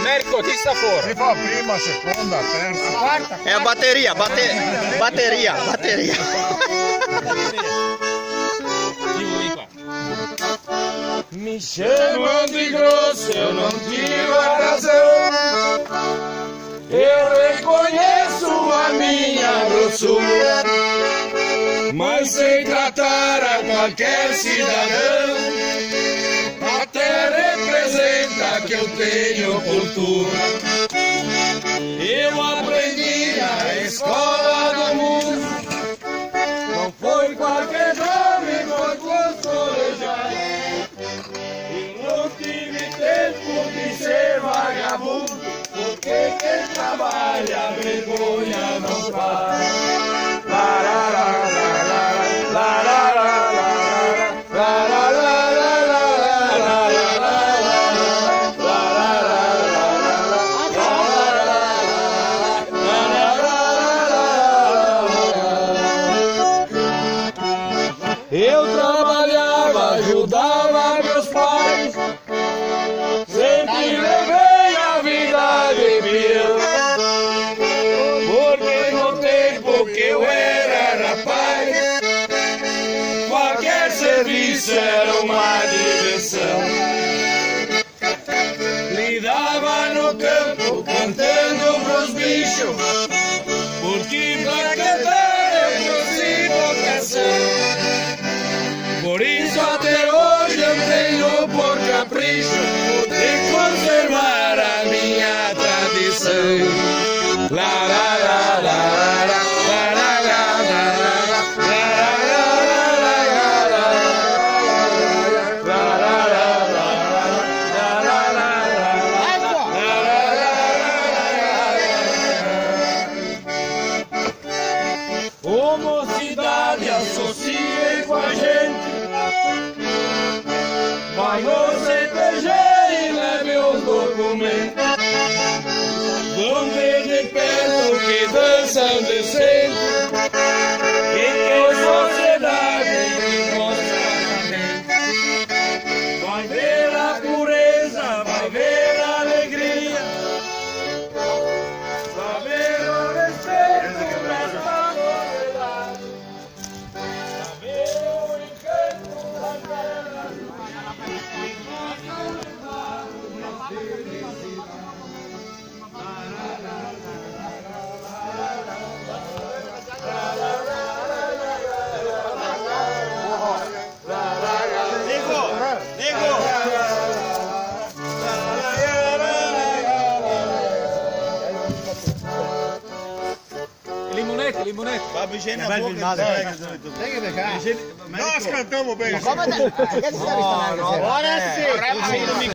Américo, chi sta fuori? Si fa prima, seconda, terza, quarta. È a batteria, batteria. Mi chamo de grosso, eu não tive a razão. Eu reconheço a minha grossura, mas sei tratar a qualquer cidadão. Até representa que eu tenho cultura. Eu aprendi na escola do mundo. Não foi qualquer jovem, foi consolejado. E não tive tempo de ser vagabundo, porque quem trabalha vergonha não faz. Eu trabalhava, ajudava meus pais, sempre levei a vida de peão, porque no tempo que eu era rapaz, qualquer serviço era uma diversão. Lidava no campo cantando pros bichos, porque pra cantar eu trouxe vocação. Por isso até hoje eu tenho por capricho de conservar a minha tradição. La la la la la la la ô mocidade, associe com a gente. Vai no CTG e leve os documentos. Vão ver de perto que dançam decente. E que sociedade que mostra a gente. Vai ver a pureza, vai ver a alegria, vai ver o respeito dessa sociedade, vai ver o encanto da terra. Limonete. Vai beijando na boca. Tem que beijar. Nós cantamos bem. Agora sim.